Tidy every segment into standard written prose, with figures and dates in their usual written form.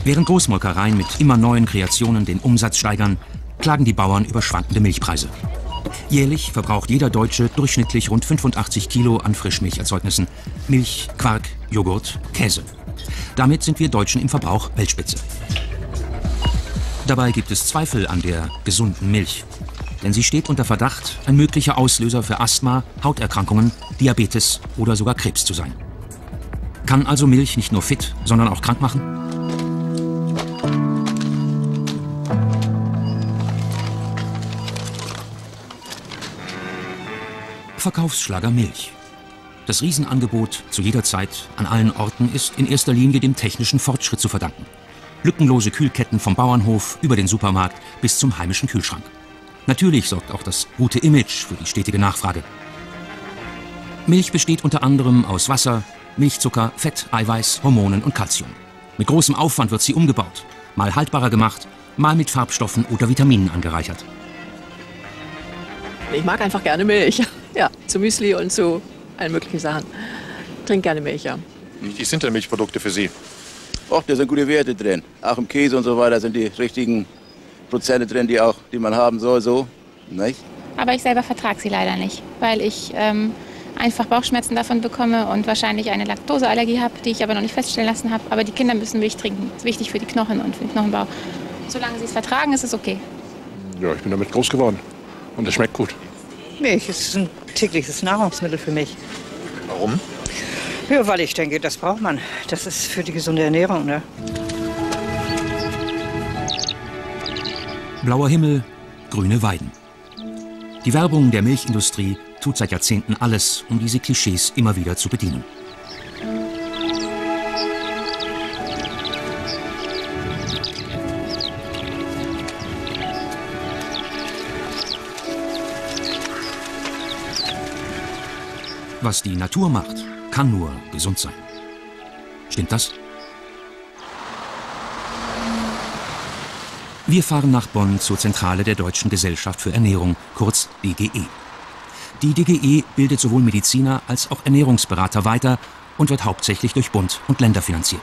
Während Großmolkereien mit immer neuen Kreationen den Umsatz steigern, klagen die Bauern über schwankende Milchpreise. Jährlich verbraucht jeder Deutsche durchschnittlich rund 85 Kilo an Frischmilcherzeugnissen, Milch, Quark, Joghurt, Käse. Damit sind wir Deutschen im Verbrauch Weltspitze. Dabei gibt es Zweifel an der gesunden Milch. Denn sie steht unter Verdacht, ein möglicher Auslöser für Asthma, Hauterkrankungen, Diabetes oder sogar Krebs zu sein. Kann also Milch nicht nur fit, sondern auch krank machen? Verkaufsschlager Milch. Das Riesenangebot zu jeder Zeit an allen Orten ist in erster Linie dem technischen Fortschritt zu verdanken. Lückenlose Kühlketten vom Bauernhof über den Supermarkt bis zum heimischen Kühlschrank. Natürlich sorgt auch das gute Image für die stetige Nachfrage. Milch besteht unter anderem aus Wasser, Milchzucker, Fett, Eiweiß, Hormonen und Kalzium. Mit großem Aufwand wird sie umgebaut, mal haltbarer gemacht, mal mit Farbstoffen oder Vitaminen angereichert. Ich mag einfach gerne Milch. Ja, zu Müsli und zu allen möglichen Sachen. Ich trinke gerne Milch, ja. Wie wichtig sind denn Milchprodukte für Sie? Och, da sind gute Werte drin. Auch im Käse und so weiter sind die richtigen Prozente drin, die man haben soll, so. Nicht? Aber ich selber vertrage sie leider nicht, weil ich einfach Bauchschmerzen davon bekomme und wahrscheinlich eine Laktoseallergie habe, die ich aber noch nicht feststellen lassen habe. Aber die Kinder müssen Milch trinken. Das ist wichtig für die Knochen und für den Knochenbau. Solange sie es vertragen, ist es okay. Ja, ich bin damit groß geworden. Und es schmeckt gut. Milch ist ein tägliches Nahrungsmittel für mich. Warum? Ja, weil ich denke, das braucht man. Das ist für die gesunde Ernährung, ne? Blauer Himmel, grüne Weiden. Die Werbung der Milchindustrie tut seit Jahrzehnten alles, um diese Klischees immer wieder zu bedienen. Was die Natur macht, kann nur gesund sein. Stimmt das? Wir fahren nach Bonn zur Zentrale der Deutschen Gesellschaft für Ernährung, kurz DGE. Die DGE bildet sowohl Mediziner als auch Ernährungsberater weiter und wird hauptsächlich durch Bund und Länder finanziert.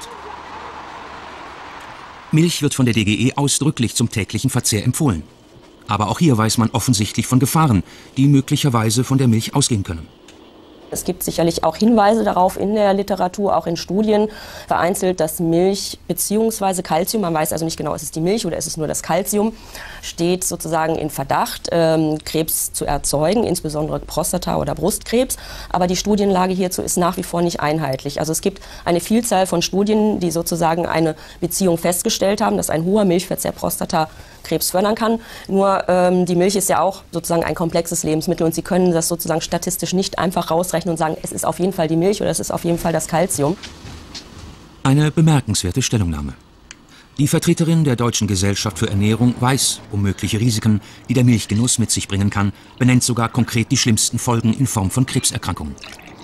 Milch wird von der DGE ausdrücklich zum täglichen Verzehr empfohlen. Aber auch hier weiß man offensichtlich von Gefahren, die möglicherweise von der Milch ausgehen können. Es gibt sicherlich auch Hinweise darauf in der Literatur, auch in Studien vereinzelt, dass Milch bzw. Kalzium, man weiß also nicht genau, ist es die Milch oder ist es nur das Kalzium, steht sozusagen in Verdacht, Krebs zu erzeugen, insbesondere Prostata- oder Brustkrebs. Aber die Studienlage hierzu ist nach wie vor nicht einheitlich. Also es gibt eine Vielzahl von Studien, die sozusagen eine Beziehung festgestellt haben, dass ein hoher Milchverzehr Prostatakrebs fördern kann. Nur die Milch ist ja auch sozusagen ein komplexes Lebensmittel und Sie können das sozusagen statistisch nicht einfach rausrechnen und sagen, es ist auf jeden Fall die Milch oder es ist auf jeden Fall das Kalzium. Eine bemerkenswerte Stellungnahme. Die Vertreterin der Deutschen Gesellschaft für Ernährung weiß um mögliche Risiken, die der Milchgenuss mit sich bringen kann, benennt sogar konkret die schlimmsten Folgen in Form von Krebserkrankungen.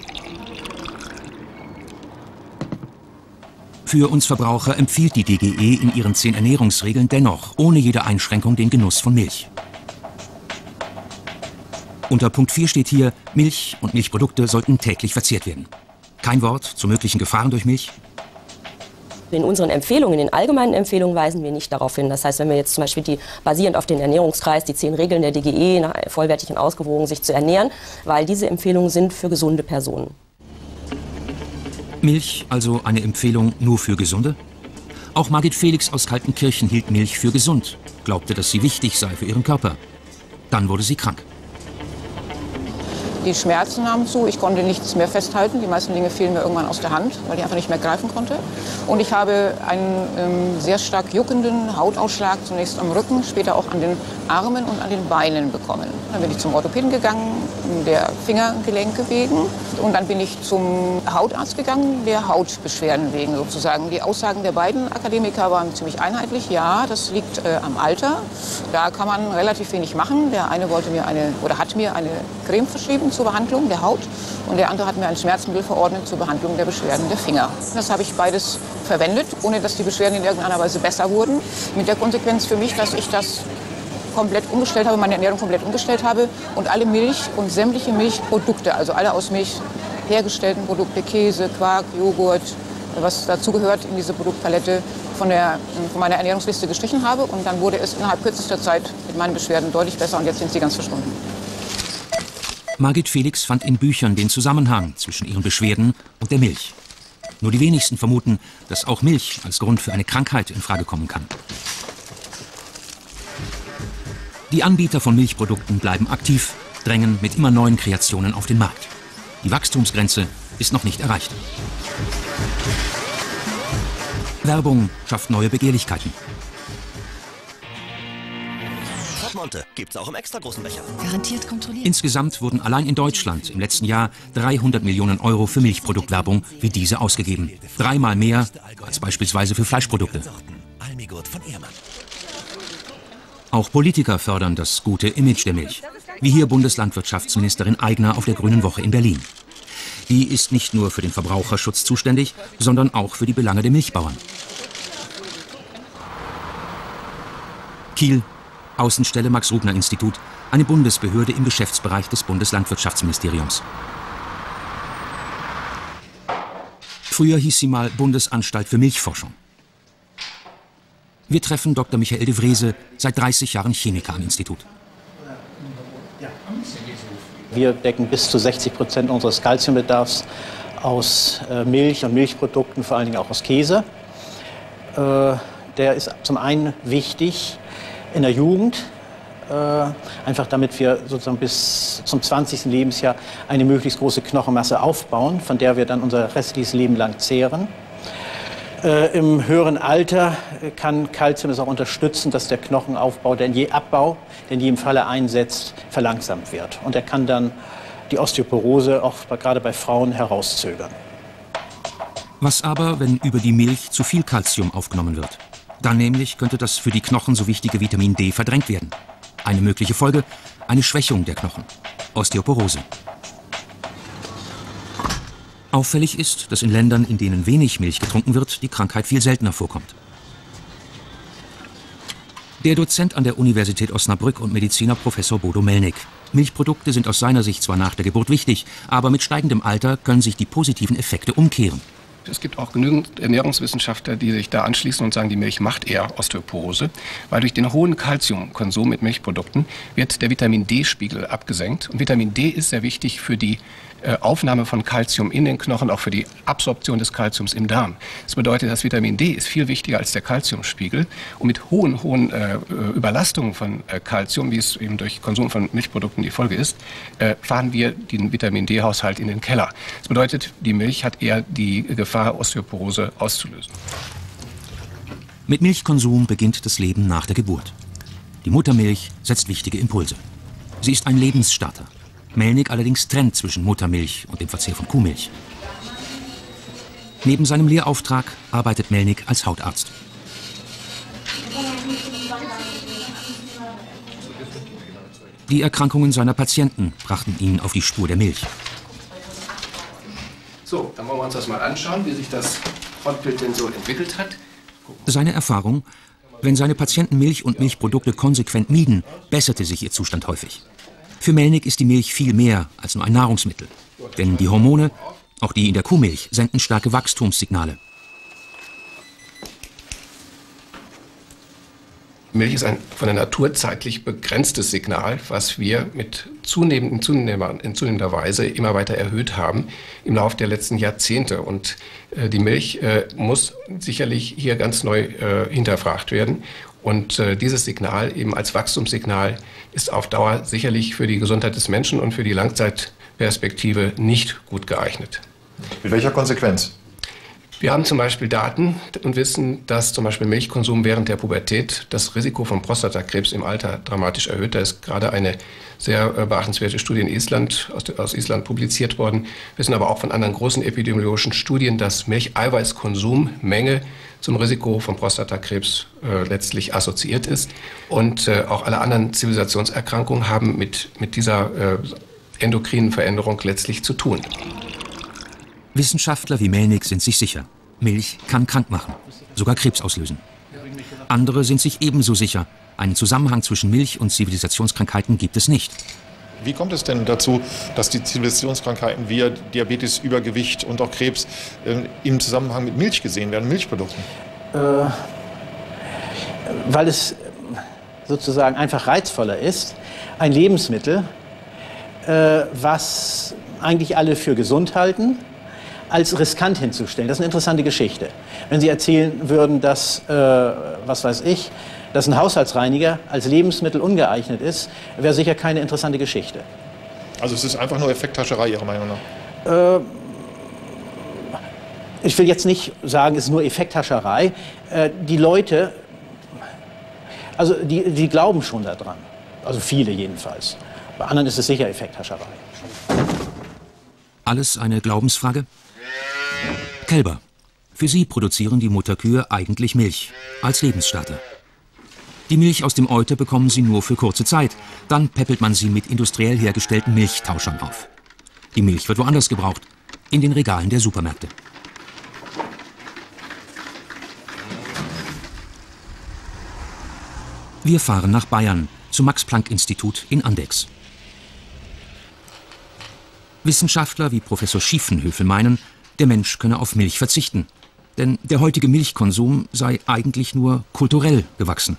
Für uns Verbraucher empfiehlt die DGE in ihren 10 Ernährungsregeln dennoch ohne jede Einschränkung den Genuss von Milch. Unter Punkt 4 steht hier, Milch und Milchprodukte sollten täglich verzehrt werden. Kein Wort zu möglichen Gefahren durch Milch. In unseren Empfehlungen, in den allgemeinen Empfehlungen weisen wir nicht darauf hin. Das heißt, wenn wir jetzt zum Beispiel basierend auf den Ernährungskreis, die 10 Regeln der DGE, vollwertig und ausgewogen sich zu ernähren, weil diese Empfehlungen sind für gesunde Personen. Milch also eine Empfehlung nur für Gesunde? Auch Margit Felix aus Kaltenkirchen hielt Milch für gesund, glaubte, dass sie wichtig sei für ihren Körper. Dann wurde sie krank. Die Schmerzen nahmen zu, ich konnte nichts mehr festhalten. Die meisten Dinge fielen mir irgendwann aus der Hand, weil ich einfach nicht mehr greifen konnte. Und ich habe einen sehr stark juckenden Hautausschlag, zunächst am Rücken, später auch an den Armen und an den Beinen bekommen. Dann bin ich zum Orthopäden gegangen, der Fingergelenke wegen. Und dann bin ich zum Hautarzt gegangen, der Hautbeschwerden wegen sozusagen. Die Aussagen der beiden Akademiker waren ziemlich einheitlich. Ja, das liegt am Alter. Da kann man relativ wenig machen. Der eine wollte mir hat mir eine Creme verschrieben zur Behandlung der Haut und der andere hat mir ein Schmerzmittel verordnet zur Behandlung der Beschwerden der Finger. Das habe ich beides verwendet, ohne dass die Beschwerden in irgendeiner Weise besser wurden. Mit der Konsequenz für mich, dass ich das komplett umgestellt habe, meine Ernährung komplett umgestellt habe und alle Milch und sämtliche Milchprodukte, also alle aus Milch hergestellten Produkte, Käse, Quark, Joghurt, was dazugehört in diese Produktpalette, von meiner Ernährungsliste gestrichen habe. Und dann wurde es innerhalb kürzester Zeit mit meinen Beschwerden deutlich besser und jetzt sind sie ganz verschwunden. Margit Felix fand in Büchern den Zusammenhang zwischen ihren Beschwerden und der Milch. Nur die wenigsten vermuten, dass auch Milch als Grund für eine Krankheit in Frage kommen kann. Die Anbieter von Milchprodukten bleiben aktiv, drängen mit immer neuen Kreationen auf den Markt. Die Wachstumsgrenze ist noch nicht erreicht. Werbung schafft neue Begehrlichkeiten. Monte gibt's auch im extra großen Becher. Garantiert kontrolliert. Insgesamt wurden allein in Deutschland im letzten Jahr 300 Millionen Euro für Milchproduktwerbung wie diese ausgegeben. 3-mal mehr als beispielsweise für Fleischprodukte. Auch Politiker fördern das gute Image der Milch. Wie hier Bundeslandwirtschaftsministerin Aigner auf der Grünen Woche in Berlin. Die ist nicht nur für den Verbraucherschutz zuständig, sondern auch für die Belange der Milchbauern. Kiel, Außenstelle Max-Rubner-Institut, eine Bundesbehörde im Geschäftsbereich des Bundeslandwirtschaftsministeriums. Früher hieß sie mal Bundesanstalt für Milchforschung. Wir treffen Dr. Michael de Vrese, seit 30 Jahren Chemiker am Institut. Wir decken bis zu 60% unseres Kalziumbedarfs aus Milch und Milchprodukten, vor allen Dingen auch aus Käse. Der ist zum einen wichtig in der Jugend, einfach damit wir sozusagen bis zum 20. Lebensjahr eine möglichst große Knochenmasse aufbauen, von der wir dann unser restliches Leben lang zehren. Im höheren Alter kann Kalzium es auch unterstützen, dass der Knochenaufbau, der in jedem Falle einsetzt, verlangsamt wird. Und er kann dann die Osteoporose auch gerade bei Frauen herauszögern. Was aber, wenn über die Milch zu viel Kalzium aufgenommen wird? Dann nämlich könnte das für die Knochen so wichtige Vitamin D verdrängt werden. Eine mögliche Folge: eine Schwächung der Knochen, Osteoporose. Auffällig ist, dass in Ländern, in denen wenig Milch getrunken wird, die Krankheit viel seltener vorkommt. Der Dozent an der Universität Osnabrück und Mediziner Professor Bodo Melnick. Milchprodukte sind aus seiner Sicht zwar nach der Geburt wichtig, aber mit steigendem Alter können sich die positiven Effekte umkehren. Es gibt auch genügend Ernährungswissenschaftler, die sich da anschließen und sagen, die Milch macht eher Osteoporose, weil durch den hohen Kalziumkonsum mit Milchprodukten wird der Vitamin-D-Spiegel abgesenkt. Und Vitamin D ist sehr wichtig für die Aufnahme von Kalzium in den Knochen, auch für die Absorption des Kalziums im Darm. Das bedeutet, das Vitamin D ist viel wichtiger als der Kalziumspiegel. Und mit hohen Überlastungen von Kalzium, wie es eben durch Konsum von Milchprodukten die Folge ist, fahren wir den Vitamin-D-Haushalt in den Keller. Das bedeutet, die Milch hat eher die Gefahr, Osteoporose auszulösen. Mit Milchkonsum beginnt das Leben nach der Geburt. Die Muttermilch setzt wichtige Impulse. Sie ist ein Lebensstarter. Melnick allerdings trennt zwischen Muttermilch und dem Verzehr von Kuhmilch. Neben seinem Lehrauftrag arbeitet Melnick als Hautarzt. Die Erkrankungen seiner Patienten brachten ihn auf die Spur der Milch. So, dann wollen wir uns das mal anschauen, wie sich das Frontbild denn so entwickelt hat. Seine Erfahrung: Wenn seine Patienten Milch und Milchprodukte konsequent mieden, besserte sich ihr Zustand häufig. Für Melnick ist die Milch viel mehr als nur ein Nahrungsmittel. Denn die Hormone, auch die in der Kuhmilch, senden starke Wachstumssignale. Milch ist ein von der Natur zeitlich begrenztes Signal, was wir mit zunehmender Weise immer weiter erhöht haben im Laufe der letzten Jahrzehnte. Und die Milch muss sicherlich hier ganz neu hinterfragt werden. Und dieses Signal eben als Wachstumssignal ist auf Dauer sicherlich für die Gesundheit des Menschen und für die Langzeitperspektive nicht gut geeignet. Mit welcher Konsequenz? Wir haben zum Beispiel Daten und wissen, dass zum Beispiel Milchkonsum während der Pubertät das Risiko von Prostatakrebs im Alter dramatisch erhöht. Da ist gerade eine sehr beachtenswerte Studie in Island, aus Island publiziert worden. Wir wissen aber auch von anderen großen epidemiologischen Studien, dass Milcheiweißkonsummenge zum Risiko von Prostatakrebs letztlich assoziiert ist. Und auch alle anderen Zivilisationserkrankungen haben mit dieser endokrinen Veränderung letztlich zu tun. Wissenschaftler wie Melnick sind sich sicher: Milch kann krank machen, sogar Krebs auslösen. Andere sind sich ebenso sicher: einen Zusammenhang zwischen Milch und Zivilisationskrankheiten gibt es nicht. Wie kommt es denn dazu, dass die Zivilisationskrankheiten wie Diabetes, Übergewicht und auch Krebs im Zusammenhang mit Milch gesehen werden, Milchprodukten? Weil es sozusagen einfach reizvoller ist, ein Lebensmittel, was eigentlich alle für gesund halten, als riskant hinzustellen. Das ist eine interessante Geschichte. Wenn Sie erzählen würden, dass, was weiß ich, dass ein Haushaltsreiniger als Lebensmittel ungeeignet ist, wäre sicher keine interessante Geschichte. Also es ist einfach nur Effekthascherei, Ihrer Meinung nach? Ich will jetzt nicht sagen, es ist nur Effekthascherei. Die Leute, also die glauben schon daran. Also viele jedenfalls. Bei anderen ist es sicher Effekthascherei. Alles eine Glaubensfrage? Kälber. Für sie produzieren die Mutterkühe eigentlich Milch, als Lebensstarter. Die Milch aus dem Euter bekommen sie nur für kurze Zeit. Dann peppelt man sie mit industriell hergestellten Milchtauschern auf. Die Milch wird woanders gebraucht, in den Regalen der Supermärkte. Wir fahren nach Bayern, zum Max-Planck-Institut in Andechs. Wissenschaftler wie Professor Schiefenhöfel meinen, der Mensch könne auf Milch verzichten. Denn der heutige Milchkonsum sei eigentlich nur kulturell gewachsen.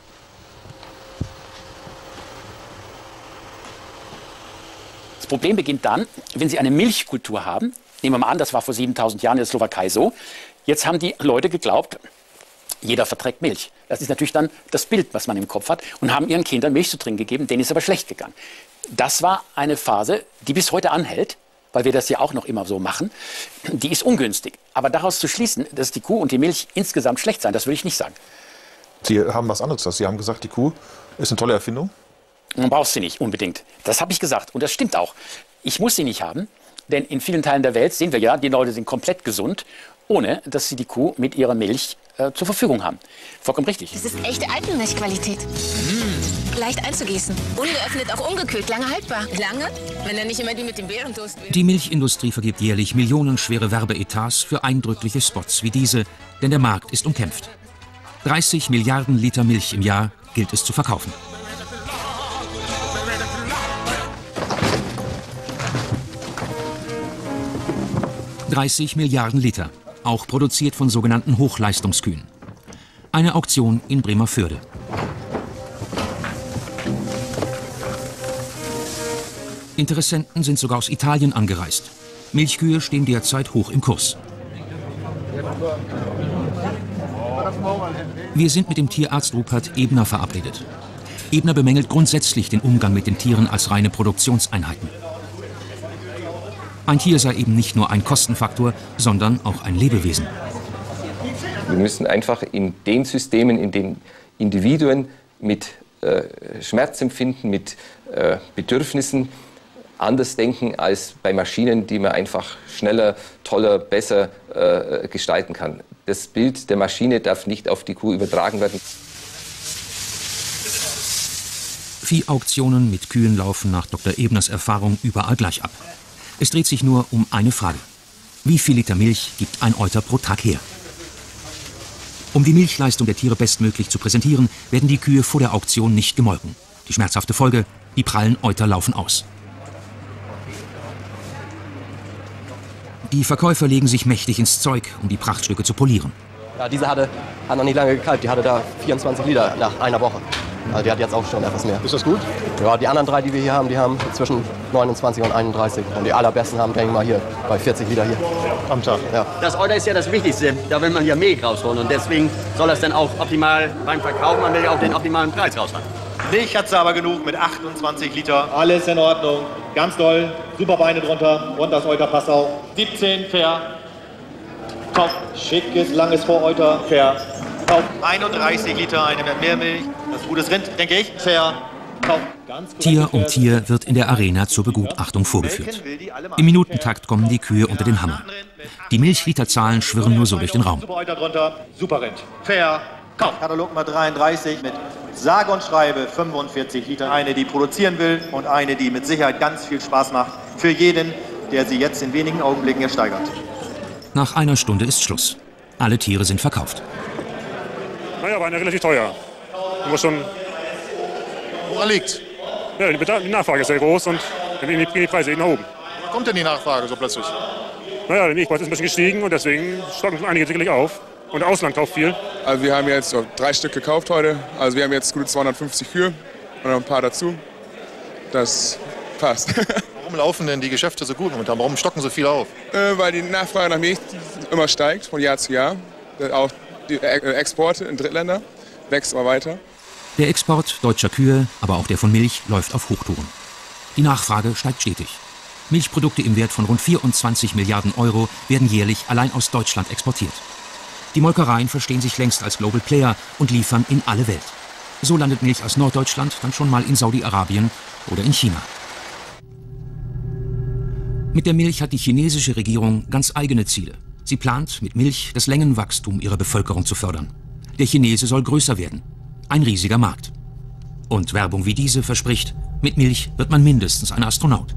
Das Problem beginnt dann, wenn Sie eine Milchkultur haben. Nehmen wir mal an, das war vor 7000 Jahren in der Slowakei so. Jetzt haben die Leute geglaubt, jeder verträgt Milch. Das ist natürlich dann das Bild, was man im Kopf hat, und haben ihren Kindern Milch zu trinken gegeben, denen ist aber schlecht gegangen. Das war eine Phase, die bis heute anhält, weil wir das ja auch noch immer so machen. Die ist ungünstig. Aber daraus zu schließen, dass die Kuh und die Milch insgesamt schlecht seien, das würde ich nicht sagen. Sie haben was anderes gesagt. Sie haben gesagt, die Kuh ist eine tolle Erfindung. Man braucht sie nicht unbedingt. Das habe ich gesagt und das stimmt auch. Ich muss sie nicht haben, denn in vielen Teilen der Welt sehen wir ja, die Leute sind komplett gesund, ohne dass sie die Kuh mit ihrer Milch zur Verfügung haben. Vollkommen richtig. Das ist echte Alpenmilchqualität. Leicht einzugießen. Ungeöffnet, auch ungekühlt, lange haltbar. Lange? Wenn er nicht immer die mit dem Bärentoast will. Die Milchindustrie vergibt jährlich millionenschwere Werbeetats für eindrückliche Spots wie diese, denn der Markt ist umkämpft. 30 Milliarden Liter Milch im Jahr gilt es zu verkaufen. $30 Milliarden Liter, auch produziert von sogenannten Hochleistungskühen. Eine Auktion in Bremerförde. Interessenten sind sogar aus Italien angereist. Milchkühe stehen derzeit hoch im Kurs. Wir sind mit dem Tierarzt Rupert Ebner verabredet. Ebner bemängelt grundsätzlich den Umgang mit den Tieren als reine Produktionseinheiten. Ein Tier sei eben nicht nur ein Kostenfaktor, sondern auch ein Lebewesen. Wir müssen einfach in den Systemen, in den Individuen mit Schmerzempfinden, mit Bedürfnissen anders denken als bei Maschinen, die man einfach schneller, toller, besser gestalten kann. Das Bild der Maschine darf nicht auf die Kuh übertragen werden. Viehauktionen mit Kühen laufen nach Dr. Ebners Erfahrung überall gleich ab. Es dreht sich nur um eine Frage. Wie viel Liter Milch gibt ein Euter pro Tag her? Um die Milchleistung der Tiere bestmöglich zu präsentieren, werden die Kühe vor der Auktion nicht gemolken. Die schmerzhafte Folge, die prallen Euter laufen aus. Die Verkäufer legen sich mächtig ins Zeug, um die Prachtstücke zu polieren. Ja, diese hat noch nicht lange gekalbt. Die hatte da 24 Liter nach einer Woche. Also die hat jetzt auch schon etwas mehr. Ist das gut? Ja, die anderen drei, die wir hier haben, die haben zwischen 29 und 31. Und die allerbesten haben, denke ich mal, hier bei 40 Liter hier. Am Tag? Ja. Das Euter ist ja das Wichtigste. Da will man ja Milch rausholen. Und deswegen soll das dann auch optimal beim Verkauf, man will ja auch den optimalen Preis raushaben. Milch hat sie aber genug mit 28 Liter. Alles in Ordnung. Ganz doll. Super Beine drunter. Und das Euter passt auch. 17, fair. Top. Schickes, langes Voreuter. Fair. Top. 31 Liter, eine Mehrmilch. Das ist gutes Rind, denke ich. Fair. Top. Tier um Tier wird in der Arena zur Begutachtung vorgeführt. Im Minutentakt kommen die Kühe unter den Hammer. Die Milchliterzahlen schwirren nur so durch den Raum. Super Euter drunter. Super Rind. Fair. Top. Katalog Nummer 33 mit sage und schreibe 45 Liter. Eine, die produzieren will und eine, die mit Sicherheit ganz viel Spaß macht. Für jeden, der sie jetzt in wenigen Augenblicken ersteigert. Nach einer Stunde ist Schluss. Alle Tiere sind verkauft. Naja, war eine relativ teuer. Muss schon. Woran liegt's? Ja, die Nachfrage ist sehr groß und Dann gehen die Preise nach oben. Wo kommt denn die Nachfrage so plötzlich? Naja, der Milchpreis ist ein bisschen gestiegen und deswegen stocken schon einige sicherlich auf. Und der Ausland kauft viel. Also wir haben jetzt 3 Stück gekauft heute. Also wir haben jetzt gute 250 Kühe und noch ein paar dazu. Das passt. Warum laufen denn die Geschäfte so gut momentan? Warum stocken so viel auf? Weil die Nachfrage nach Milch immer steigt, von Jahr zu Jahr. Auch die Exporte in Drittländer wächst immer weiter. Der Export deutscher Kühe, aber auch der von Milch, läuft auf Hochtouren. Die Nachfrage steigt stetig. Milchprodukte im Wert von rund 24 Milliarden Euro werden jährlich allein aus Deutschland exportiert. Die Molkereien verstehen sich längst als Global Player und liefern in alle Welt. So landet Milch aus Norddeutschland dann schon mal in Saudi-Arabien oder in China. Mit der Milch hat die chinesische Regierung ganz eigene Ziele. Sie plant, mit Milch das Längenwachstum ihrer Bevölkerung zu fördern. Der Chinese soll größer werden. Ein riesiger Markt. Und Werbung wie diese verspricht, mit Milch wird man mindestens ein Astronaut.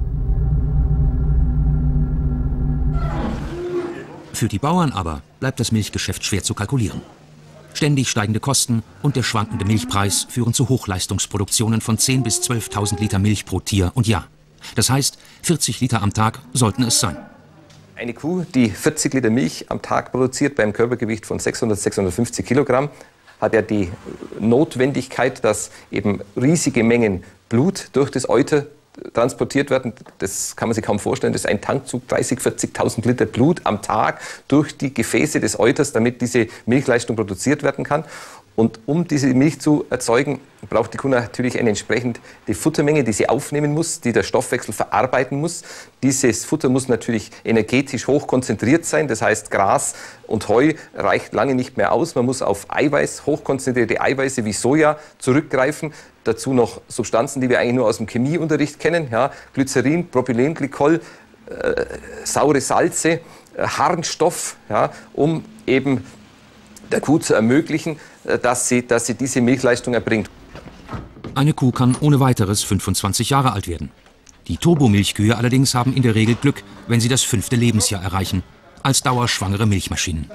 Für die Bauern aber bleibt das Milchgeschäft schwer zu kalkulieren. Ständig steigende Kosten und der schwankende Milchpreis führen zu Hochleistungsproduktionen von 10.000 bis 12.000 Liter Milch pro Tier und Jahr. Das heißt, 40 Liter am Tag sollten es sein. Eine Kuh, die 40 Liter Milch am Tag produziert, beim Körpergewicht von 600, 650 Kilogramm, hat ja die Notwendigkeit, dass eben riesige Mengen Blut durch das Euter transportiert werden. Das kann man sich kaum vorstellen. Das ist ein Tankzug, 30.000, 40.000 Liter Blut am Tag durch die Gefäße des Euters, damit diese Milchleistung produziert werden kann. Und um diese Milch zu erzeugen, braucht die Kuh natürlich eine entsprechende Futtermenge, die sie aufnehmen muss, die der Stoffwechsel verarbeiten muss. Dieses Futter muss natürlich energetisch hoch konzentriert sein. Das heißt, Gras und Heu reicht lange nicht mehr aus. Man muss auf Eiweiß, hochkonzentrierte Eiweiße wie Soja zurückgreifen. Dazu noch Substanzen, die wir eigentlich nur aus dem Chemieunterricht kennen. Ja, Glycerin, Propylenglykol, saure Salze, Harnstoff, ja, um eben der Kuh zu ermöglichen, dass sie diese Milchleistung erbringt. Eine Kuh kann ohne weiteres 25 Jahre alt werden. Die Turbomilchkühe allerdings haben in der Regel Glück, wenn sie das 5. Lebensjahr erreichen, als dauerschwangere Milchmaschinen.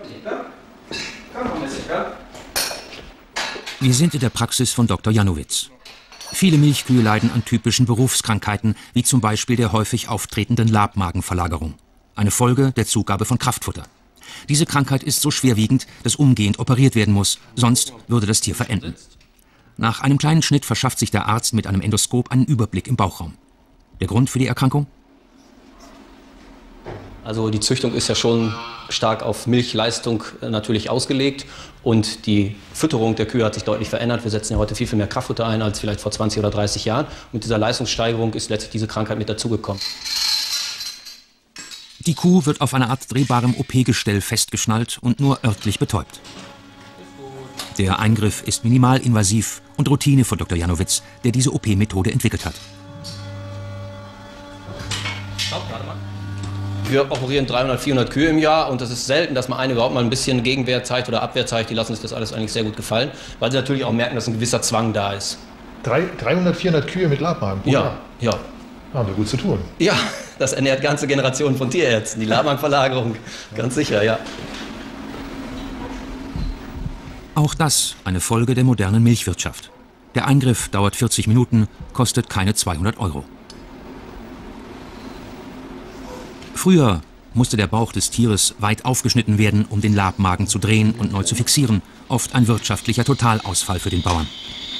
Wir sind in der Praxis von Dr. Janowitz. Viele Milchkühe leiden an typischen Berufskrankheiten, wie zum Beispiel der häufig auftretenden Labmagenverlagerung. Eine Folge der Zugabe von Kraftfutter. Diese Krankheit ist so schwerwiegend, dass umgehend operiert werden muss, sonst würde das Tier verenden. Nach einem kleinen Schnitt verschafft sich der Arzt mit einem Endoskop einen Überblick im Bauchraum. Der Grund für die Erkrankung? Also die Züchtung ist ja schon stark auf Milchleistung natürlich ausgelegt und die Fütterung der Kühe hat sich deutlich verändert. Wir setzen ja heute viel, viel mehr Kraftfutter ein als vielleicht vor 20 oder 30 Jahren. Mit dieser Leistungssteigerung ist letztlich diese Krankheit mit dazugekommen. Die Kuh wird auf einer Art drehbarem OP-Gestell festgeschnallt und nur örtlich betäubt. Der Eingriff ist minimalinvasiv und Routine für Dr. Janowitz, der diese OP-Methode entwickelt hat. Wir operieren 300, 400 Kühe im Jahr und es ist selten, dass man eine überhaupt mal ein bisschen Gegenwehr zeigt oder Abwehr zeigt. Die lassen sich das alles eigentlich sehr gut gefallen, weil sie natürlich auch merken, dass ein gewisser Zwang da ist. 300, 400 Kühe mit Labmagen? Ja, ja. Haben wir gut zu tun. Ja, das ernährt ganze Generationen von Tierärzten, die Labmagenverlagerung, ganz sicher, ja. Auch das eine Folge der modernen Milchwirtschaft. Der Eingriff dauert 40 Minuten, kostet keine 200 Euro. Früher musste der Bauch des Tieres weit aufgeschnitten werden, um den Labmagen zu drehen und neu zu fixieren. Oft ein wirtschaftlicher Totalausfall für den Bauern.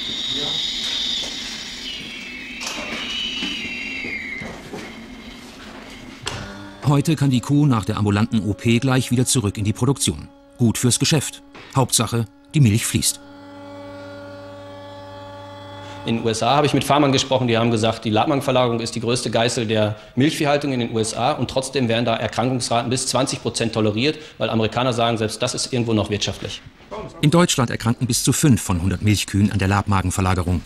Heute kann die Kuh nach der ambulanten OP gleich wieder zurück in die Produktion. Gut fürs Geschäft. Hauptsache, die Milch fließt. In den USA habe ich mit Farmern gesprochen, die haben gesagt, die Labmagenverlagerung ist die größte Geißel der Milchviehhaltung in den USA und trotzdem werden da Erkrankungsraten bis 20% toleriert, weil Amerikaner sagen, selbst das ist irgendwo noch wirtschaftlich. In Deutschland erkranken bis zu 5 von 100 Milchkühen an der Labmagenverlagerung.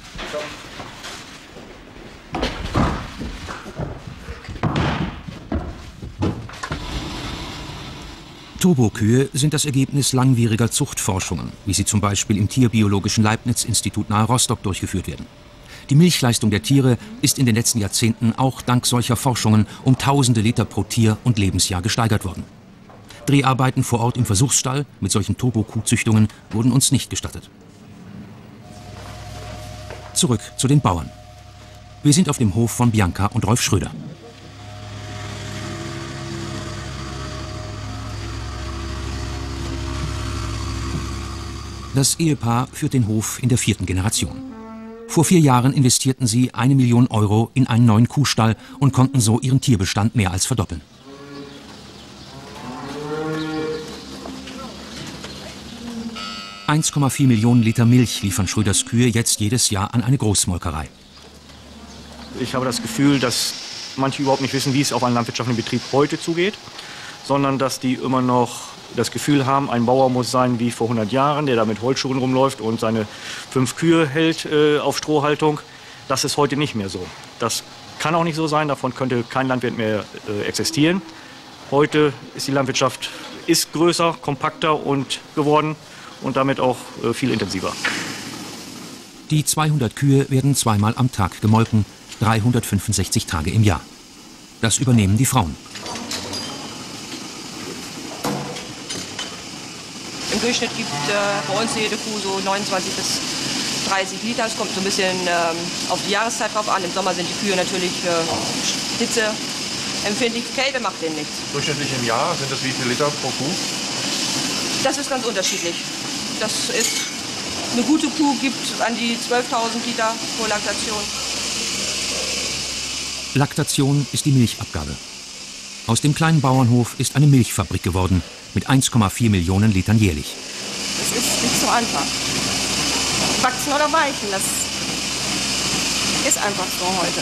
Turbokühe sind das Ergebnis langwieriger Zuchtforschungen, wie sie zum Beispiel im Tierbiologischen Leibniz-Institut nahe Rostock durchgeführt werden. Die Milchleistung der Tiere ist in den letzten Jahrzehnten auch dank solcher Forschungen um tausende Liter pro Tier und Lebensjahr gesteigert worden. Dreharbeiten vor Ort im Versuchsstall mit solchen Turbokuhzüchtungen wurden uns nicht gestattet. Zurück zu den Bauern. Wir sind auf dem Hof von Bianca und Rolf Schröder. Das Ehepaar führt den Hof in der 4. Generation. Vor 4 Jahren investierten sie 1 Million Euro in einen neuen Kuhstall und konnten so ihren Tierbestand mehr als verdoppeln. ,4 Millionen Liter Milch liefern Schröders Kühe jetzt jedes Jahr an eine Großmolkerei. Ich habe das Gefühl, dass manche überhaupt nicht wissen, wie es auf einen landwirtschaftlichen Betrieb heute zugeht, sondern dass die immer noch das Gefühl haben, ein Bauer muss sein wie vor 100 Jahren, der da mit Holzschuhen rumläuft und seine 5 Kühe hält auf Strohhaltung. Das ist heute nicht mehr so. Das kann auch nicht so sein, davon könnte kein Landwirt mehr existieren. Heute ist die Landwirtschaft größer, kompakter und geworden und damit auch viel intensiver. Die 200 Kühe werden 2-mal am Tag gemolken, 365 Tage im Jahr. Das übernehmen die Frauen. Im Durchschnitt gibt bei uns jede Kuh so 29 bis 30 Liter. Es kommt so ein bisschen auf die Jahreszeit drauf an. Im Sommer sind die Kühe natürlich hitzeempfindlich. Kälte macht denen nichts. Durchschnittlich im Jahr sind das wie viele Liter pro Kuh? Das ist ganz unterschiedlich. Das ist, eine gute Kuh gibt an die 12.000 Liter pro Laktation. Laktation ist die Milchabgabe. Aus dem kleinen Bauernhof ist eine Milchfabrik geworden, mit 1,4 Millionen Litern jährlich. Es ist nicht so einfach. Wachsen oder weichen, das ist einfach so heute.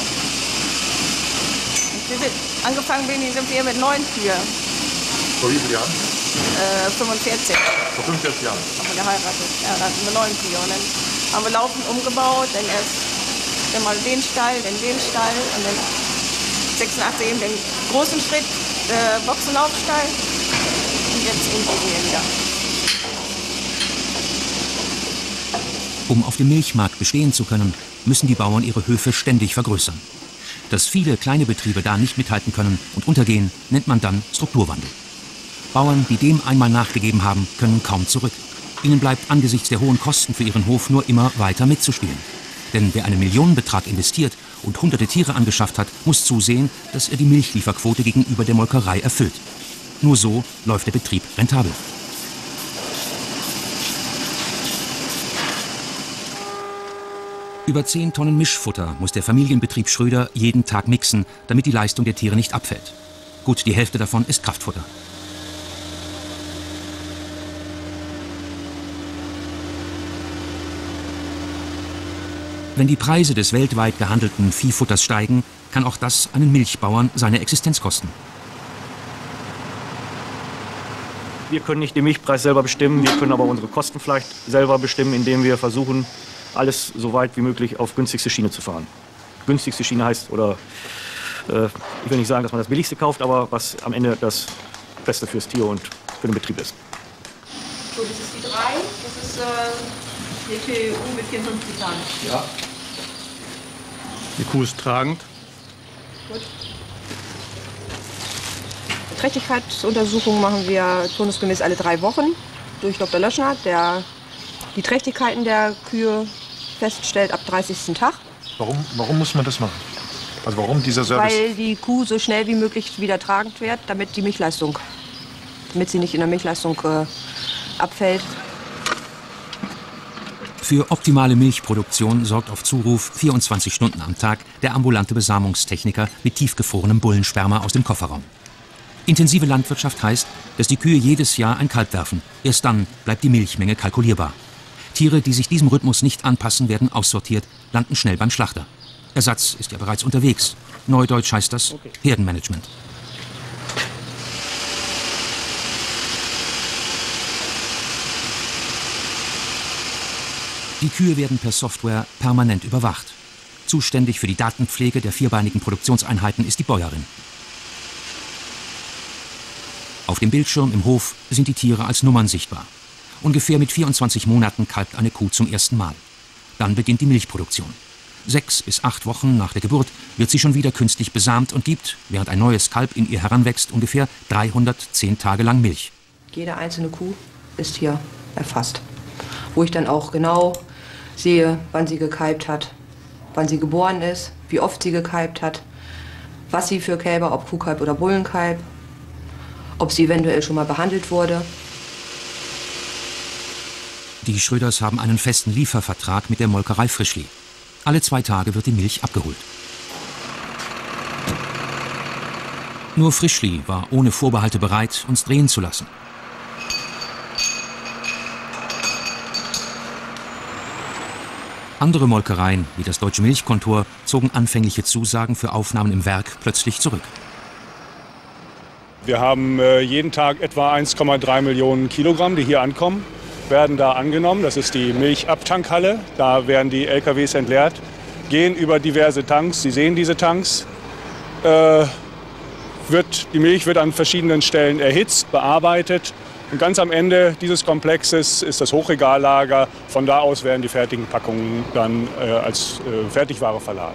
Angefangen sind wir mit 9 Kühe. Vor wie vielen Jahren? 45. Vor 45 Jahren? Haben wir geheiratet. Ja, dann hatten wir 9 Kühe. Und dann haben wir laufend umgebaut, dann erst mal den Stall, dann den Stall und dann 86 eben den großen Schritt, Boxenlaufstall. Und jetzt eben hier wieder. Um auf dem Milchmarkt bestehen zu können, müssen die Bauern ihre Höfe ständig vergrößern. Dass viele kleine Betriebe da nicht mithalten können und untergehen, nennt man dann Strukturwandel. Bauern, die dem einmal nachgegeben haben, können kaum zurück. Ihnen bleibt angesichts der hohen Kosten für ihren Hof nur immer weiter mitzuspielen. Denn wer einen Millionenbetrag investiert und hunderte Tiere angeschafft hat, muss zusehen, dass er die Milchlieferquote gegenüber der Molkerei erfüllt. Nur so läuft der Betrieb rentabel. Über 10 Tonnen Mischfutter muss der Familienbetrieb Schröder jeden Tag mixen, damit die Leistung der Tiere nicht abfällt. Gut, die Hälfte davon ist Kraftfutter. Wenn die Preise des weltweit gehandelten Viehfutters steigen, kann auch das einen Milchbauern seine Existenz kosten. Wir können nicht den Milchpreis selber bestimmen, wir können aber unsere Kosten vielleicht selber bestimmen, indem wir versuchen, alles so weit wie möglich auf günstigste Schiene zu fahren. Günstigste Schiene heißt, oder ich will nicht sagen, dass man das Billigste kauft, aber was am Ende das Beste fürs Tier und für den Betrieb ist. So, das ist die 3, das ist die TU mit 54 Tagen. Ja. Die Kuh ist tragend. Gut. Trächtigkeitsuntersuchungen machen wir turnusgemäß alle 3 Wochen durch Dr. Löschner, der die Trächtigkeiten der Kühe feststellt ab 30. Tag. Warum muss man das machen? Also warum dieser Service? Weil die Kuh so schnell wie möglich wieder tragend wird, damit sie nicht in der Milchleistung abfällt. Für optimale Milchproduktion sorgt auf Zuruf 24 Stunden am Tag der ambulante Besamungstechniker mit tiefgefrorenem Bullensperma aus dem Kofferraum. Intensive Landwirtschaft heißt, dass die Kühe jedes Jahr ein Kalb werfen. Erst dann bleibt die Milchmenge kalkulierbar. Tiere, die sich diesem Rhythmus nicht anpassen, werden aussortiert, landen schnell beim Schlachter. Ersatz ist ja bereits unterwegs. Neudeutsch heißt das Herdenmanagement. Die Kühe werden per Software permanent überwacht. Zuständig für die Datenpflege der vierbeinigen Produktionseinheiten ist die Bäuerin. Auf dem Bildschirm im Hof sind die Tiere als Nummern sichtbar. Ungefähr mit 24 Monaten kalbt eine Kuh zum ersten Mal. Dann beginnt die Milchproduktion. 6 bis 8 Wochen nach der Geburt wird sie schon wieder künstlich besamt und gibt, während ein neues Kalb in ihr heranwächst, ungefähr 310 Tage lang Milch. Jede einzelne Kuh ist hier erfasst, wo ich dann auch genau sehe, wann sie gekalbt hat, wann sie geboren ist, wie oft sie gekalbt hat, was sie für Kälber, ob Kuhkalb oder Bullenkalb, ob sie eventuell schon mal behandelt wurde. Die Schröders haben einen festen Liefervertrag mit der Molkerei Frischli. Alle 2 Tage wird die Milch abgeholt. Nur Frischli war ohne Vorbehalte bereit, uns drehen zu lassen. Andere Molkereien, wie das Deutsche Milchkontor, zogen anfängliche Zusagen für Aufnahmen im Werk plötzlich zurück. Wir haben jeden Tag etwa 1,3 Millionen Kilogramm, die hier ankommen, werden da angenommen. Das ist die Milchabtankhalle. Da werden die LKWs entleert, gehen über diverse Tanks. Sie sehen diese Tanks. Die Milch wird an verschiedenen Stellen erhitzt, bearbeitet. Und ganz am Ende dieses Komplexes ist das Hochregallager. Von da aus werden die fertigen Packungen dann als Fertigware verladen.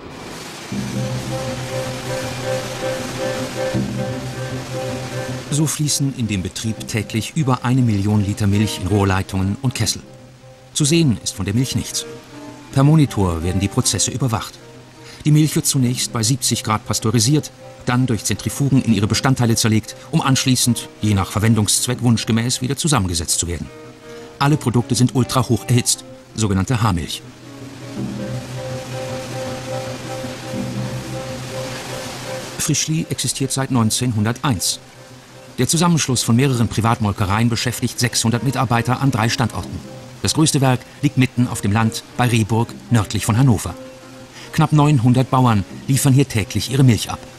So fließen in dem Betrieb täglich über 1 Million Liter Milch in Rohrleitungen und Kessel. Zu sehen ist von der Milch nichts. Per Monitor werden die Prozesse überwacht. Die Milch wird zunächst bei 70 Grad pasteurisiert, dann durch Zentrifugen in ihre Bestandteile zerlegt, um anschließend, je nach Verwendungszweck wunschgemäß, wieder zusammengesetzt zu werden. Alle Produkte sind ultrahoch erhitzt, sogenannte Haarmilch. Frischli existiert seit 1901. Der Zusammenschluss von mehreren Privatmolkereien beschäftigt 600 Mitarbeiter an 3 Standorten. Das größte Werk liegt mitten auf dem Land bei Rehburg, nördlich von Hannover. Knapp 900 Bauern liefern hier täglich ihre Milch ab.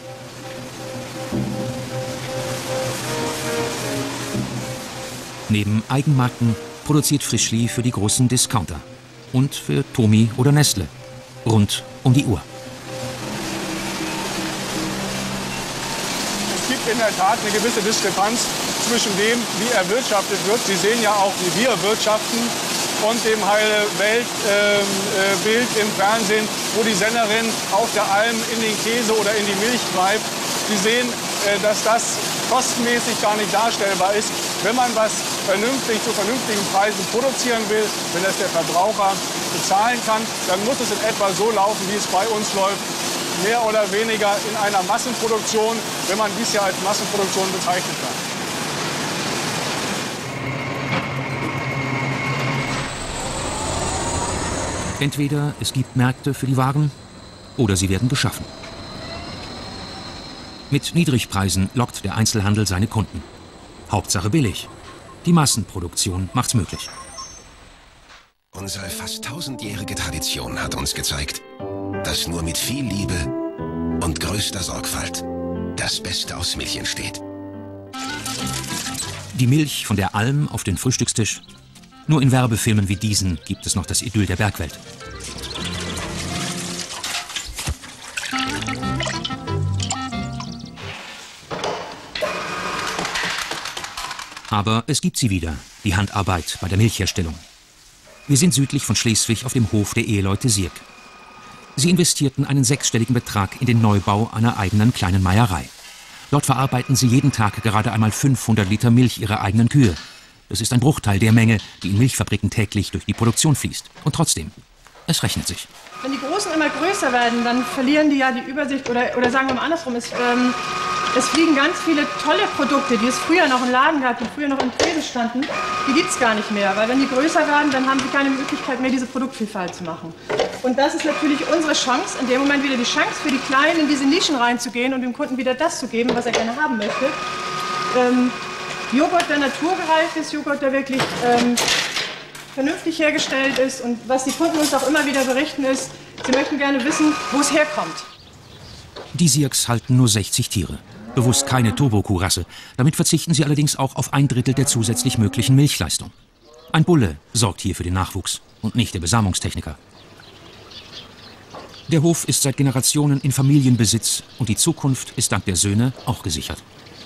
Neben Eigenmarken produziert Frischli für die großen Discounter und für Tomi oder Nestle rund um die Uhr. Es gibt in der Tat eine gewisse Diskrepanz zwischen dem, wie erwirtschaftet wird. Sie sehen ja auch, wie wir wirtschaften, und dem heile Weltbild im Fernsehen, wo die Sennerin auf der Alm in den Käse oder in die Milch greift. Sie sehen, dass das kostenmäßig gar nicht darstellbar ist. Wenn man was vernünftig zu vernünftigen Preisen produzieren will, wenn das der Verbraucher bezahlen kann, dann muss es in etwa so laufen, wie es bei uns läuft. Mehr oder weniger in einer Massenproduktion, wenn man dies ja als Massenproduktion bezeichnen kann. Entweder es gibt Märkte für die Waren oder sie werden geschaffen. Mit Niedrigpreisen lockt der Einzelhandel seine Kunden. Hauptsache billig. Die Massenproduktion macht's möglich. Unsere fast 1000-jährige Tradition hat uns gezeigt, dass nur mit viel Liebe und größter Sorgfalt das Beste aus Milch entsteht. Die Milch von der Alm auf den Frühstückstisch. Nur in Werbefilmen wie diesen gibt es noch das Idyll der Bergwelt. Aber es gibt sie wieder, die Handarbeit bei der Milchherstellung. Wir sind südlich von Schleswig auf dem Hof der Eheleute Sierk. Sie investierten einen 6-stelligen Betrag in den Neubau einer eigenen kleinen Meierei. Dort verarbeiten sie jeden Tag gerade einmal 500 Liter Milch ihrer eigenen Kühe. Das ist ein Bruchteil der Menge, die in Milchfabriken täglich durch die Produktion fließt. Und trotzdem, es rechnet sich. Wenn die Großen immer größer werden, dann verlieren die ja die Übersicht. Oder sagen wir mal andersrum, es fliegen ganz viele tolle Produkte, die es früher noch im Laden gab, die früher noch im Tresen standen, die gibt es gar nicht mehr. Weil wenn die größer werden, dann haben sie keine Möglichkeit mehr, diese Produktvielfalt zu machen. Und das ist natürlich unsere Chance, in dem Moment wieder die Chance für die Kleinen, in diese Nischen reinzugehen und dem Kunden wieder das zu geben, was er gerne haben möchte. Joghurt, der naturgereift ist, Joghurt, der wirklich vernünftig hergestellt ist. Und was die Kunden uns auch immer wieder berichten ist, sie möchten gerne wissen, wo es herkommt. Die Sierks halten nur 60 Tiere. Bewusst keine Turbokuhrasse. Damit verzichten sie allerdings auch auf 1/3 der zusätzlich möglichen Milchleistung. Ein Bulle sorgt hier für den Nachwuchs und nicht der Besamungstechniker. Der Hof ist seit Generationen in Familienbesitz und die Zukunft ist dank der Söhne auch gesichert.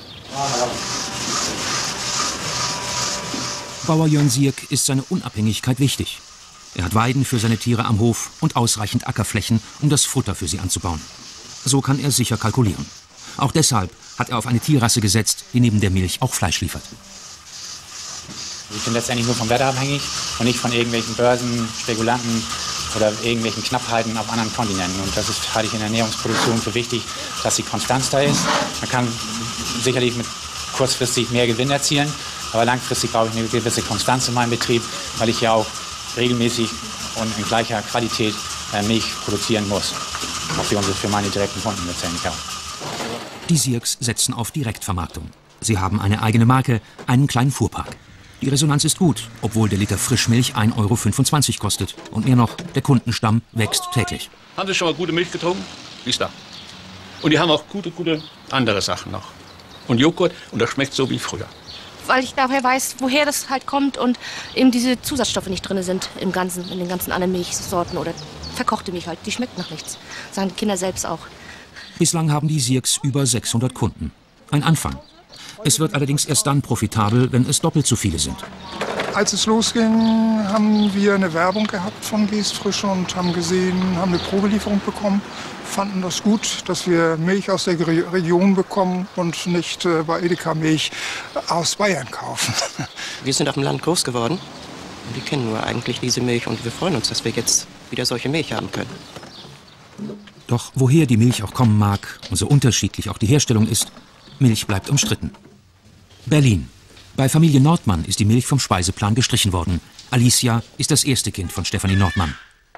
Bauer Jörn Sierk ist seine Unabhängigkeit wichtig. Er hat Weiden für seine Tiere am Hof und ausreichend Ackerflächen, um das Futter für sie anzubauen. So kann er sicher kalkulieren. Auch deshalb hat er auf eine Tierrasse gesetzt, die neben der Milch auch Fleisch liefert. Ich bin letztendlich nur vom Wetter abhängig und nicht von irgendwelchen Börsen, Spekulanten, oder irgendwelchen Knappheiten auf anderen Kontinenten. Und das halte ich in der Ernährungsproduktion für wichtig, dass die Konstanz da ist. Man kann sicherlich kurzfristig mehr Gewinn erzielen, aber langfristig brauche ich eine gewisse Konstanz in meinem Betrieb, weil ich ja auch regelmäßig und in gleicher Qualität Milch produzieren muss. Auch für meine direkten Kunden letztendlich auch. Die Sierks setzen auf Direktvermarktung. Sie haben eine eigene Marke, einen kleinen Fuhrpark. Die Resonanz ist gut, obwohl der Liter Frischmilch 1,25 € kostet. Und mehr noch, der Kundenstamm wächst täglich. Haben Sie schon mal gute Milch getrunken? Die ist da. Und die haben auch gute andere Sachen noch. Und Joghurt, und das schmeckt so wie früher. Weil ich daher weiß, woher das halt kommt und eben diese Zusatzstoffe nicht drin sind in den ganzen anderen Milchsorten oder verkochte Milch halt. Die schmeckt nach nichts. Sagen die Kinder selbst auch. Bislang haben die Sierks über 600 Kunden. Ein Anfang. Es wird allerdings erst dann profitabel, wenn es doppelt so viele sind. Als es losging, haben wir eine Werbung gehabt von Geest Frisch und haben eine Probelieferung bekommen. Fanden das gut, dass wir Milch aus der Region bekommen und nicht bei Edeka Milch aus Bayern kaufen. Wir sind auf dem Land groß geworden und wir kennen nur eigentlich diese Milch und wir freuen uns, dass wir jetzt wieder solche Milch haben können. Doch woher die Milch auch kommen mag und so unterschiedlich auch die Herstellung ist, Milch bleibt umstritten. Berlin. Bei Familie Nordmann ist die Milch vom Speiseplan gestrichen worden. Alicia ist das erste Kind von Stefanie Nordmann.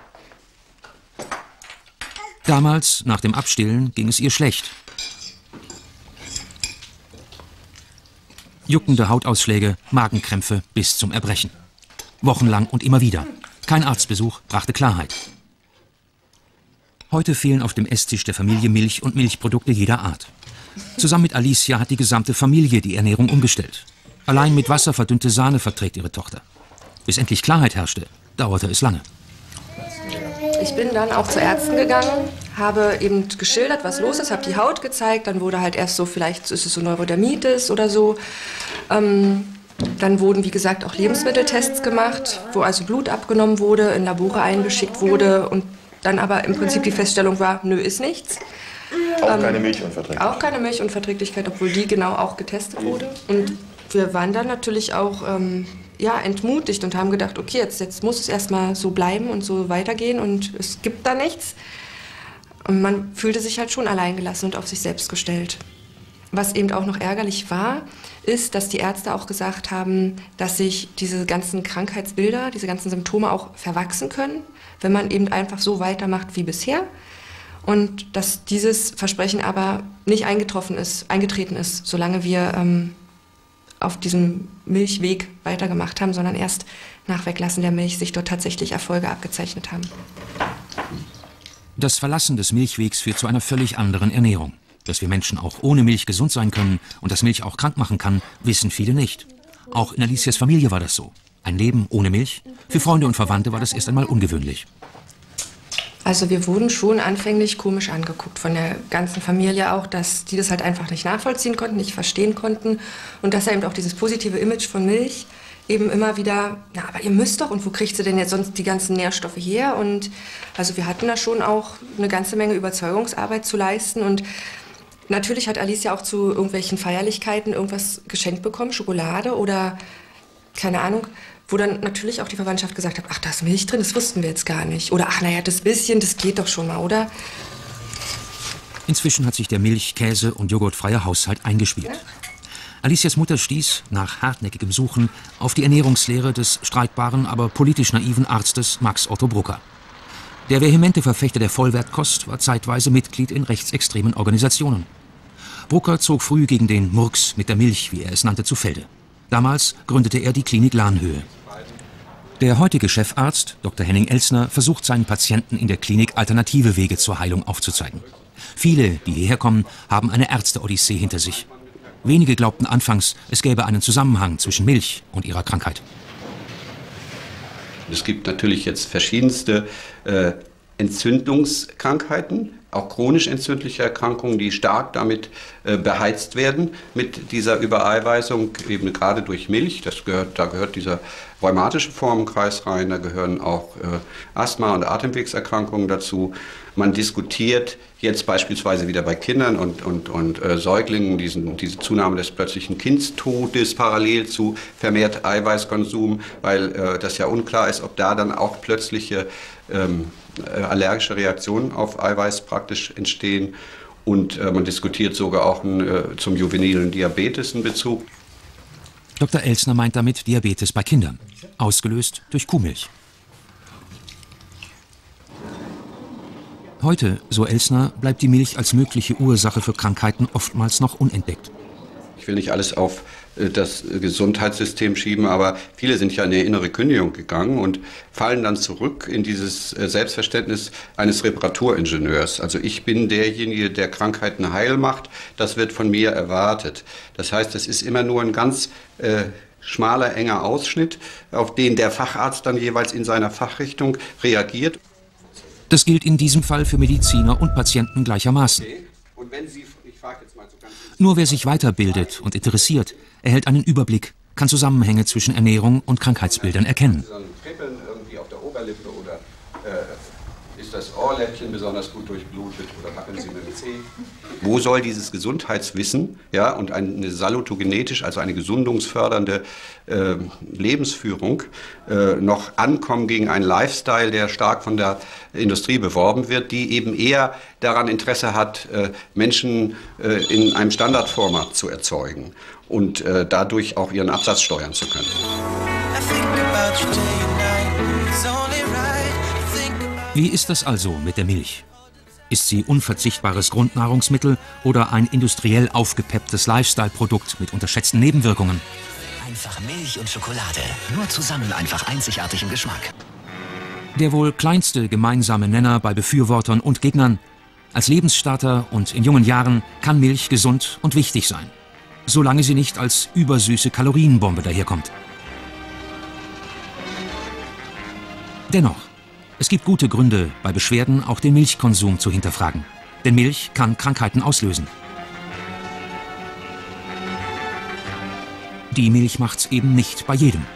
Damals, nach dem Abstillen, ging es ihr schlecht. Juckende Hautausschläge, Magenkrämpfe bis zum Erbrechen. Wochenlang und immer wieder. Kein Arztbesuch brachte Klarheit. Heute fehlen auf dem Esstisch der Familie Milch und Milchprodukte jeder Art. Zusammen mit Alicia hat die gesamte Familie die Ernährung umgestellt. Allein mit Wasser verdünnte Sahne verträgt ihre Tochter. Bis endlich Klarheit herrschte, dauerte es lange. Ich bin dann auch zu Ärzten gegangen, habe eben geschildert, was los ist, habe die Haut gezeigt. Dann wurde halt erst so, vielleicht ist es so Neurodermitis oder so. Dann wurden, wie gesagt, auch Lebensmitteltests gemacht, wo also Blut abgenommen wurde, in Labore eingeschickt wurde und dann aber im Prinzip die Feststellung war, nö, ist nichts. Auch keine Milchunverträglichkeit. Auch keine Milchunverträglichkeit, obwohl die genau auch getestet wurde. Und wir waren dann natürlich auch entmutigt und haben gedacht, okay, jetzt muss es erstmal so bleiben und so weitergehen und es gibt da nichts. Und man fühlte sich halt schon alleingelassen und auf sich selbst gestellt. Was eben auch noch ärgerlich war, ist, dass die Ärzte auch gesagt haben, dass sich diese ganzen Krankheitsbilder, diese ganzen Symptome auch verwachsen können, wenn man eben einfach so weitermacht wie bisher. Und dass dieses Versprechen aber nicht eingetreten ist, solange wir auf diesem Milchweg weitergemacht haben, sondern erst nach Weglassen der Milch sich dort tatsächlich Erfolge abgezeichnet haben. Das Verlassen des Milchwegs führt zu einer völlig anderen Ernährung. Dass wir Menschen auch ohne Milch gesund sein können und dass Milch auch krank machen kann, wissen viele nicht. Auch in Alicias Familie war das so. Ein Leben ohne Milch? Für Freunde und Verwandte war das erst einmal ungewöhnlich. Also wir wurden schon anfänglich komisch angeguckt von der ganzen Familie auch, dass die das halt einfach nicht nachvollziehen konnten, nicht verstehen konnten und dass eben auch dieses positive Image von Milch eben immer wieder, na, aber ihr müsst doch, und wo kriegt sie denn jetzt sonst die ganzen Nährstoffe her? Und also wir hatten da schon auch eine ganze Menge Überzeugungsarbeit zu leisten und natürlich hat Alicia auch zu irgendwelchen Feierlichkeiten irgendwas geschenkt bekommen, Schokolade oder keine Ahnung, wo dann natürlich auch die Verwandtschaft gesagt hat, ach, da ist Milch drin, das wussten wir jetzt gar nicht. Oder ach, naja, das bisschen, das geht doch schon mal, oder? Inzwischen hat sich der Milch-, Käse- und Joghurtfreie Haushalt eingespielt. Alicias Mutter stieß, nach hartnäckigem Suchen, auf die Ernährungslehre des streitbaren, aber politisch naiven Arztes Max Otto Brucker. Der vehemente Verfechter der Vollwertkost war zeitweise Mitglied in rechtsextremen Organisationen. Brucker zog früh gegen den Murks mit der Milch, wie er es nannte, zu Felde. Damals gründete er die Klinik Lahnhöhe. Der heutige Chefarzt, Dr. Henning Elsner, versucht seinen Patienten in der Klinik alternative Wege zur Heilung aufzuzeigen. Viele, die hierher kommen, haben eine Ärzte-Odyssee hinter sich. Wenige glaubten anfangs, es gäbe einen Zusammenhang zwischen Milch und ihrer Krankheit. Es gibt natürlich jetzt verschiedenste Entzündungskrankheiten, auch chronisch entzündliche Erkrankungen, die stark damit beheizt werden mit dieser Übereiweißung, eben gerade durch Milch. Da gehört dieser rheumatische Formen kreisrein, da gehören auch Asthma- und Atemwegserkrankungen dazu. Man diskutiert jetzt beispielsweise wieder bei Kindern und Säuglingen diese Zunahme des plötzlichen Kindstodes parallel zu vermehrt Eiweißkonsum, weil das ja unklar ist, ob da dann auch plötzliche allergische Reaktionen auf Eiweiß praktisch entstehen. Und man diskutiert sogar auch zum juvenilen Diabetes einen Bezug. Dr. Elsner meint damit Diabetes bei Kindern, ausgelöst durch Kuhmilch. Heute, so Elsner, bleibt die Milch als mögliche Ursache für Krankheiten oftmals noch unentdeckt. Ich will nicht alles auf das Gesundheitssystem schieben, aber viele sind ja in eine innere Kündigung gegangen und fallen dann zurück in dieses Selbstverständnis eines Reparaturingenieurs. Also ich bin derjenige, der Krankheiten heil macht, das wird von mir erwartet. Das heißt, es ist immer nur ein ganz schmaler, enger Ausschnitt, auf den der Facharzt dann jeweils in seiner Fachrichtung reagiert. Das gilt in diesem Fall für Mediziner und Patienten gleichermaßen. Und wenn Sie, ich frage jetzt mal so ganz Nur wer sich weiterbildet und interessiert, erhält einen Überblick, kann Zusammenhänge zwischen Ernährung und Krankheitsbildern erkennen. so ein Kribbeln irgendwie auf der Oberlippe oder ist das Ohrläppchen besonders gut durchblutet oder wackeln Sie mit dem Zeh? Wo soll dieses Gesundheitswissen, ja, und eine salutogenetisch, also eine gesundungsfördernde Lebensführung noch ankommen gegen einen Lifestyle, der stark von der Industrie beworben wird, die eben eher daran Interesse hat, Menschen in einem Standardformat zu erzeugen und dadurch auch ihren Absatz steuern zu können. Wie ist das also mit der Milch? Ist sie unverzichtbares Grundnahrungsmittel oder ein industriell aufgepepptes Lifestyle-Produkt mit unterschätzten Nebenwirkungen? Einfach Milch und Schokolade, nur zusammen einfach einzigartig im Geschmack. Der wohl kleinste gemeinsame Nenner bei Befürwortern und Gegnern. Als Lebensstarter und in jungen Jahren kann Milch gesund und wichtig sein, solange sie nicht als übersüße Kalorienbombe daherkommt. Dennoch, es gibt gute Gründe, bei Beschwerden auch den Milchkonsum zu hinterfragen. Denn Milch kann Krankheiten auslösen. Die Milch macht's eben nicht bei jedem.